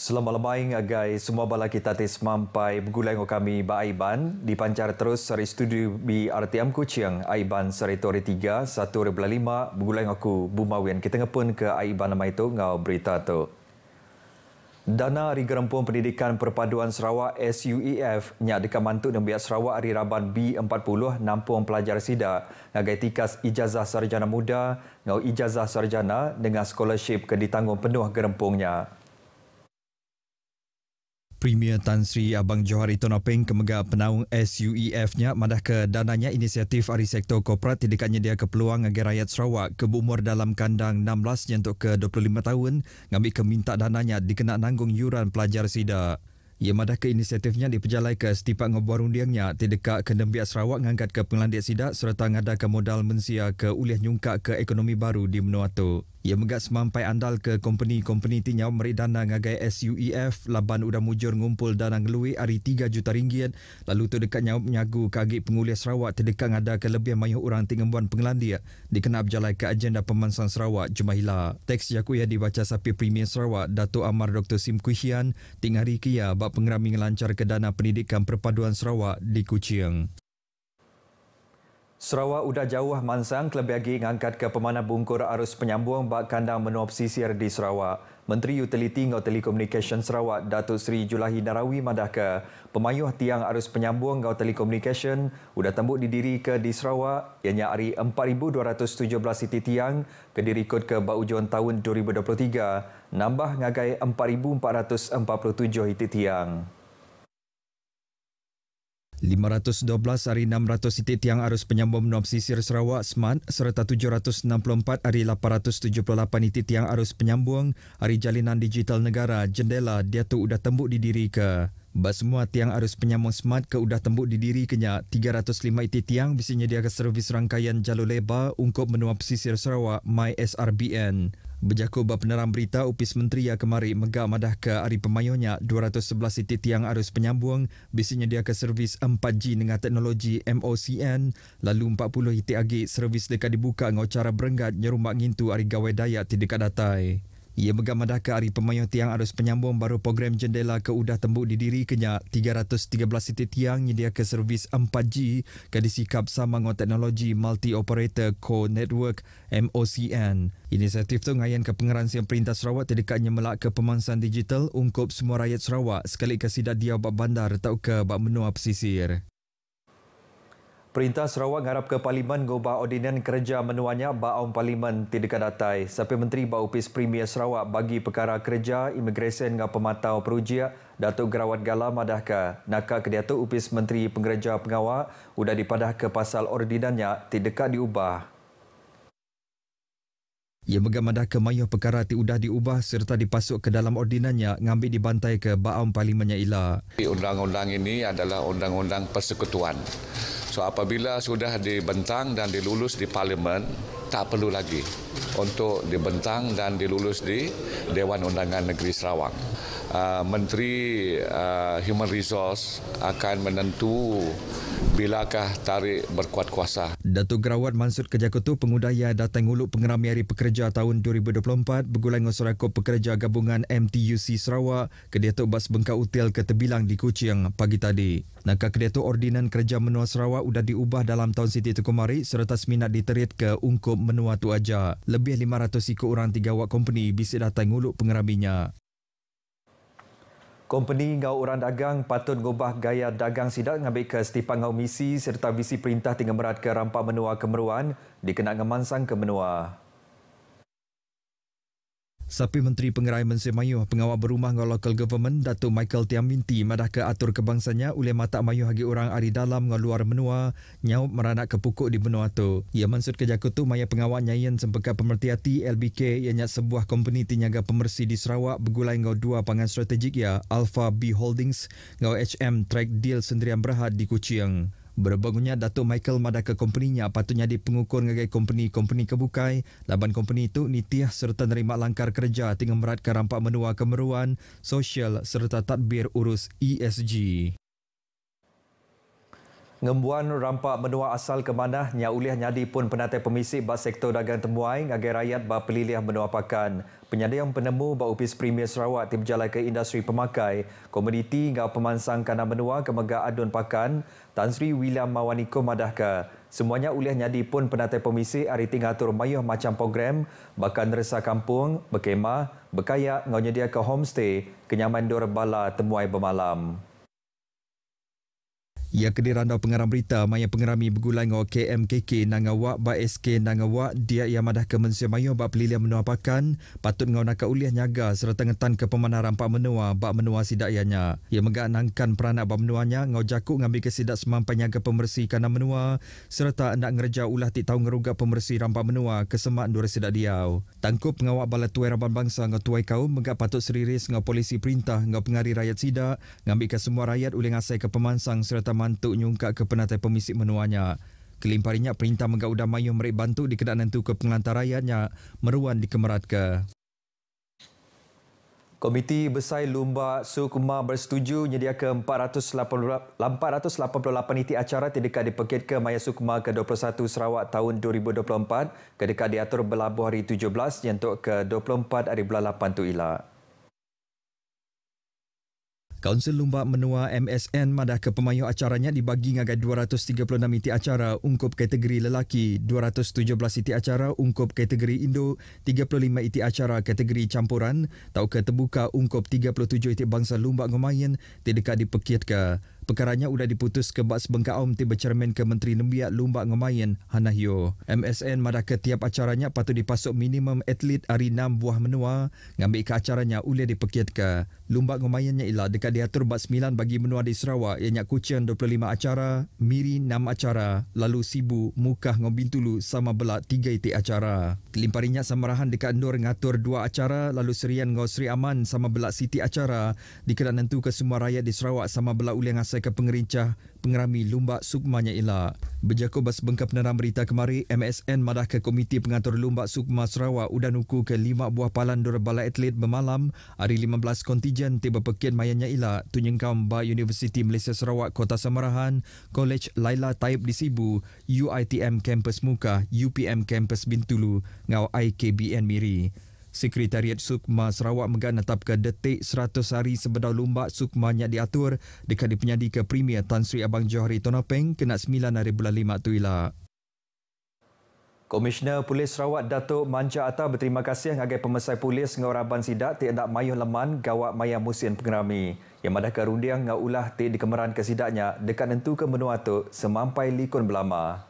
Selamat lemaing agai semua bala kita tis mampai bergulai kami ba Aiban dipancar terus dari studio BRTM Kuching Aiban Seritori 3 1.5 bergulai aku Bumawian kita ngepun ke Aiban nama itu ngau berita tu. Dana Hari Gerempung Pendidikan Perpaduan Sarawak SUEF nyak dekat mantuk dan biak Sarawak Hari Raban B40 nampung pelajar sida ngagai tikas ijazah sarjana muda ngau ijazah sarjana dengan scholarship ke ditanggung penuh gerempungnya. Premier Tan Sri Abang Johari Tonopeng kemega penaung SUEF-nya madah ke dananya inisiatif ari sektor korporat tidaknya dia ke peluang agar rakyat Sarawak ke umur dalam kandang 16 nyentuk ke 25 tahun ngambil ke minta dananya dikena nanggung yuran pelajar sida. Ia madah ke inisiatifnya diperjalai ke setipak ngobuar undiangnya tidakak ke Nembiak Sarawak ngangkat ke pengelandiak sida serta ngadakan modal mensia ke uliah nyungkak ke ekonomi baru di menua tu. Ia megak semampai andal ke company-company tinyau meri dana ngagai SUEF laban udah mujur ngumpul dana ngelui ari 3 juta ringgit lalu tu dekat nyau menyagu kagi penguliah Sarawak terdekat ngada ke lebih mayuh orang tingembuan pengelandiak dikena berjalai ke agenda pemansang Sarawak Jumahila. Teks jaku yang dibaca sapi Premier Sarawak Datuk Amar Dr. Sim Kuhian tingari kia bak pengerami ngelancar ke dana pendidikan perpaduan Sarawak di Kuching. Sarawak udah jauh mansang kelebih lagi ngangkat ke pemanah bungkur arus penyambung bak kandang menua pesisir di Sarawak. Menteri Utiliti ngau Telekomunikasi Sarawak Datuk Seri Julahi Narawi madah ke pemayuh tiang arus penyambung ngau telekomunikasi udah tembuk didiri ke di Sarawak ianya ari 4,217 siti tiang ke dirikut ke baujun tahun 2023 nambah ngagai 4,447 siti tiang. 512 hari 600 titik tiang arus penyambung menua pesisir Sarawak Smart serta 764 hari 878 titik tiang arus penyambung hari jalinan digital negara jendela dia tu udah tembuk didiri ke. Bas semua tiang arus penyambung Smart ke udah tembuk didiri kenya 305 titik tiang bisa nyediakan servis rangkaian jalur lebar ungkup menua pesisir Sarawak MySRBN. Berjaku bab penerang berita Upis Menteri yang kemari megak madah ke hari pemayuhnya 211 titik tiang arus penyambung bisa nyediakan servis 4G dengan teknologi MOCN lalu 40 titik lagi servis dekat dibuka ngau cara berenggat nyerumbak ngintu hari gawai dayak ti dekat datai. Ia megak madah ke hari pemayuh tiang arus penyambung baru program jendela ke udah tembuk didiri kenya 313 titik tiang nyediakan servis 4G ke disikap sama ngau teknologi Multi Operator Core Network MOCN. Inisiatif tu ngayan ke pengeransian Perintah Sarawak terdekatnya melak ke pemansang digital ungkup semua rakyat Sarawak sekali ke sidak dia bak bandar atau ke bak menua pesisir. Perintah Sarawak ngarap ke Parlimen ngubah ordinan kerja menuanya baum Parlimen tidak datai. Sapi Menteri Upis Premier Sarawak bagi perkara kerja imigresen dengan pematau perujiak Datuk Gerawat Gala madahka nakak ke Datuk Upis Menteri Pengereja Pengawal udah dipadah ke pasal ordinannya tidak diubah. Ia megak madah ke mayuh perkara ti udah diubah serta dipasuk ke dalam ordinannya ngambil dibantai ke baum Parlimennya ila. Undang-undang ini adalah undang-undang persekutuan. So apabila sudah dibentang dan dilulus di Parlimen, tak perlu lagi untuk dibentang dan dilulus di Dewan Undangan Negeri Sarawak. Menteri Human Resource akan menentu bilakah tarik berkuat kuasa. Datuk Gerawat Mansud Kejakutu pengudaya datang uluk pengerami Hari Pekerja tahun 2024 bergulai ngosorakop pekerja gabungan MTUC Sarawak ke Datuk Bas Bengkak Util ke Tebilang di Kuching pagi tadi. Nakak ke Datuk Ordinan Kerja Menua Sarawak udah diubah dalam tahun siti tu kemari serta seminat diterit ke ungkup menua tu aja. Lebih 500 ikut orang 3 awak company bisa datang uluk pengeraminya. Kompeni ngau orang dagang patut ngubah gaya dagang sidak ngambil ke setipang ngau misi serta visi perintah tinggal merat ke rampak menua kemeruan dikena ngemansang ke menua. Sapi Menteri Pengerai Mensir Mayuh Pengawal Berumah ngau Local Government Datuk Michael Tiaminti madah ke atur kebangsanya oleh mata mayuh hagi orang ari dalam ngau luar menua nyau meranak ke pukuk di benua tu. Ia maksud ke Jakutu maya pengawal nyayan sempekat pemerhati LBK ianya sebuah company tinyaga pemersih di Sarawak bergulai ngau 2 pangan strategik ya Alpha B Holdings ngau HM Track Deal Sendirian Berhad di Kuching. Berbangunnya Datuk Michael madah ke company-nya patutnya dipengukur ngagai company kebukai laban company itu nitiah serta nerima langkar kerja tinggal merat ke rampak menua kemeruan sosial serta tadbir urus ESG. Ngembuan rampak menua asal ke mana nya uliah nyadi pun penatai pemisik bak sektor dagang temuai ngagai rakyat bak pelilih menua pakan. Penyediaan penemu bak Upis Premier Sarawak ti berjalan ke industri pemakai, komuniti ngau pemansang kana menua ke megak adun pakan, Tan Sri William Mawaniko madahka. Semuanya uliah nyadi pun penatai pemisik hari tingatur mayuh macam program bahkan resa kampung, berkemah, berkayak ngau nyedia ke homestay, kenyaman dor bala temuai bermalam. Ia kedirandau pengarang berita maya pengerami bergulai ngau KMKK nangawak ba SK nangawak dia ia madah ke mensia mayo ba pelilian menua pakan patut ngau nak uliah nyaga serta ngetan ke pemanah rampak menua ba menua sidak ianya. Ia megak nangkan peranak ba menuanya ngau jakuk ngambil ke sidak semampai nyaga pembersih kana menua serta hendak ngereja ulah ti tahu ngeruga pembersih rampak menua ke semak dua sidak diau. Tangkup pengawak bala tuai Raban Bangsa ngau tuai kaum megak patut seriris ngau polisi perintah ngau pengari rakyat sidak ngambil ke semua rakyat ulih ngasai ke pemansang serta mantuk nyungkak ke penatai pemisik menuanya. Kelimparinya perintah megak udah mayuh mereka bantu di kedai nentu ke pengelantar rakyatnya meruan di Kemerat ke. Komiti Besar Lumba Sukma bersetuju menyediakan 488 iti acara dekat dipekit ke Maya Sukma ke-21 Sarawak tahun 2024 kedekat diatur berlabuh hari 17 yang untuk ke-24 hari bulan 8 tu ilak. Kaunsil Lumba Menua MSN madah ke pemayuh acaranya dibagi ngagai 236 iti acara ungkup kategori lelaki, 217 iti acara ungkup kategori Indo, 35 iti acara kategori campuran, tau ke terbuka ungkup 37 iti bangsa Lumba Ngomayan dekat dipekit ke. Perkaranya sudah diputus ke bak sebengkaum ti bercermin ke Menteri Nembiak Lumba Ngomayan Hanahyo. MSN madah ke tiap acaranya patut dipasuk minimum atlet hari 6 buah menua ngambil ke acaranya ulih dipekit ke. Lumba Ngomayannya ialah dekat diatur bak 9 bagi menua di Sarawak ianya Kuching 25 acara, Miri 6 acara, lalu Sibu, Mukah ngau Bintulu sama belak 3 iti acara. Kelimparinya Samarahan dekat Nur ngatur 2 acara, lalu Serian ngau Sri Aman sama belak Siti acara dikedak nentu ke semua rakyat di Sarawak sama belak ulih ngasai ke pengerincah pengerami Lumba Sukmanya ila. Berjaku bas bengkap peneram berita kemari, MSN madah ke Komiti Pengatur Lumba Sukma Sarawak udah nuku ke 5 buah palan dor bala atlet bermalam hari 15 kontijen tiba pekian mayanya ila tunyengkam ba Universiti Malaysia Sarawak Kota Samarahan, College Laila Taib di Sibu, UiTM Kampus Mukah, UPM Kampus Bintulu ngau IKBN Miri. Sekretariat Sukma Sarawak megak netap ke detik 100 hari sebedau lumba Sukmanya diatur dekat dipenyadi ke Premier Tan Sri Abang Johari Tonopeng kena 9 hari bulan 5 tu ila. Komisioner Polis Sarawak Datuk Manja Atta berterima kasih ngagai pemesai polis ngau Raban Sidak ti hendak mayuh leman gawak maya musim pengerami. Yang madah ke rundiang ngau ulah ti dikemeran ke sidaknya dekat nentu ke menua tu semampai likun belama.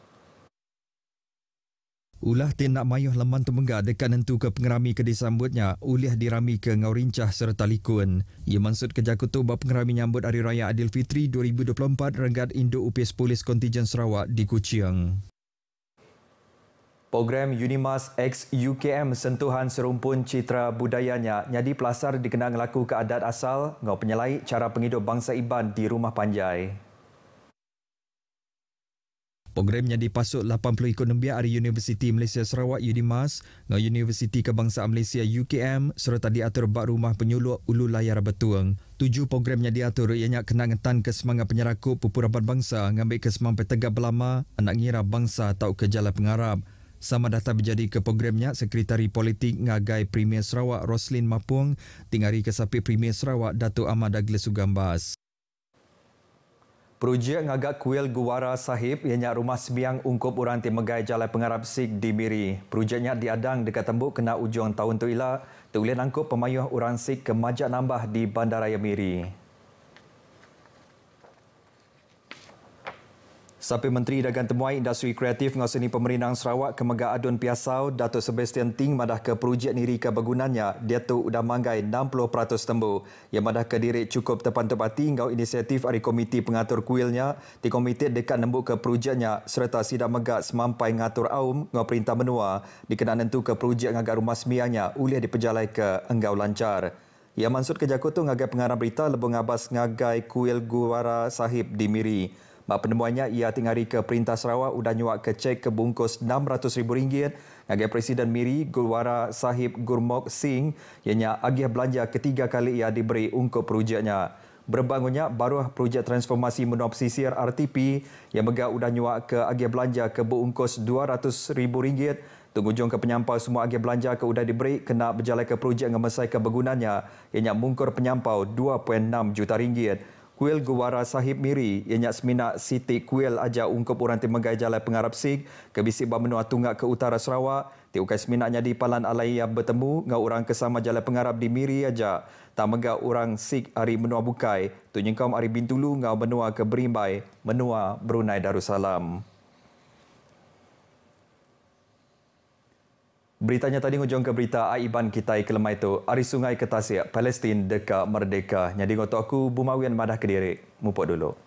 Ulah tin nak mayuh leman tu menggak dekat nentu ke pengerami ke disambutnya uliah dirami ke ngau rincah serta likun. Ia maksud kejakutu bab pengerami nyambut Hari Raya Aidilfitri 2024 renggat Indo Upis Polis Kontijen Sarawak di Kuching. Program Unimas X UKM sentuhan serumpun citra budayanya nyadi pelasar dikenang laku ke adat asal ngau penyelai cara penghidup bangsa Iban di Rumah Panjai. Programnya dipasuk 80 ikut nembiak dari Universiti Malaysia Sarawak UNIMAS, ngau Universiti Kebangsaan Malaysia UKM serta diatur bak rumah penyuluh Ulu Layar Betuang. 7 programnya diatur ianya kena ngetan ke semangat penyerakup pupurapan bangsa ngambil ke semampai tegak belama anak ngira bangsa tau ke jalan pengarap. Sama data berjadi ke programnya Sekretari Politik ngagai Premier Sarawak Roslin Mapung tingari ke sapi Premier Sarawak Datuk Ahmad Douglas Sugambas. Projek ngagak kuil Guwara Sahib ianya rumah sembiang ungkup orang Timegai Jalan Pengarap Sik di Miri. Projeknya diadang dekat tembuk kena ujung tahun tu ila terulih angkup pemayuh orang Sik ke Majak Nambah di Bandaraya Miri. Sapi Menteri Dagang Temuai Industri Kreatif ngau seni pemerintah Sarawak ke Megak Adun Piasau, Datuk Sebastian Ting madah ke projek niri ke bagunannya, dia tu udah manggai 60% tembu. Yang madah ke diri cukup terpantup hati ngau inisiatif dari komiti pengatur kuilnya, di komite dekat nembuk ke projeknya serta sidak megak semampai ngatur aum ngau perintah menua, dikena nentu ke projek ngagak rumah semianya ulih diperjalai ke enggau lancar. Ia maksud kejakutu ngagai pengarang berita lebih ngabas ngagai kuil Guwara Sahib di Miri. Mak penemuannya ia tingari ke Perintah Sarawak udah nyuak ke cek ke bungkus RM600,000 ngagai Presiden Miri Guwara Sahib Gurmok Singh ianya agih belanja ketiga kali ia diberi ungkup projeknya. berbangunnya baru projek transformasi menua pesisir RTP yang megah udah nyuak ke agih belanja ke berungkus RM200,000. Pengunjung ke penyampau semua agih belanja ke udah diberi kena berjalan ke projek ngemesai ke bergunanya yang mungkur penyampau RM2.6 juta. Kuil Guwara Sahib Miri yang seminak Siti Kuil aja ungkup orang Timegai Jalan Pengarap Sig ke bisik Bamenua Tunggak ke utara Sarawak. Tiukai seminaknya di Palan Alai yang bertemu ngau orang kesama Jalan Pengarap di Miri aja. Tak megah orang Sig hari menua Bukai. Tu nyengkam hari Bintulu ngau menua ke Berimbai, menua Brunei Darussalam. Beritanya tadi ngujung ke berita Aiban kita kelemai itu. Ari Sungai ke Tasik, Palestin dekat merdeka. Jadi ngotok aku Bumawian Madah Kediri. Mupok dulu.